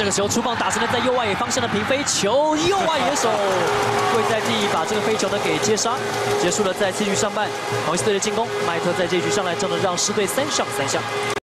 这个球出棒打成了在右外野方向的平飞球，右外野手跪在地把这个飞球呢给接杀，结束了在7局上半红狮队的进攻。麦特在这一局上来，正能让狮队3上3下。